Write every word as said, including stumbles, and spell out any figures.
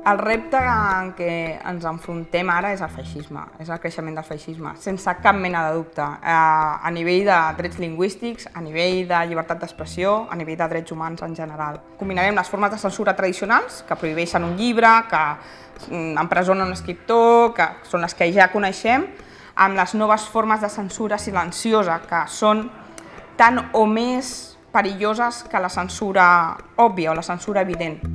El repte en què ens enfrontem ara és el feixisme, és el creixement del feixisme, sense cap mena de dubte, a nivell de drets lingüístics, a nivell de llibertat d'expressió, a nivell de drets humans en general. Combinarem les formes de censura tradicionals, que prohibeixen un llibre, que empresonen un escriptor, que són les que ja coneixem, amb les noves formes de censura silenciosa, que són tan o més perilloses que la censura òbvia o la censura evident.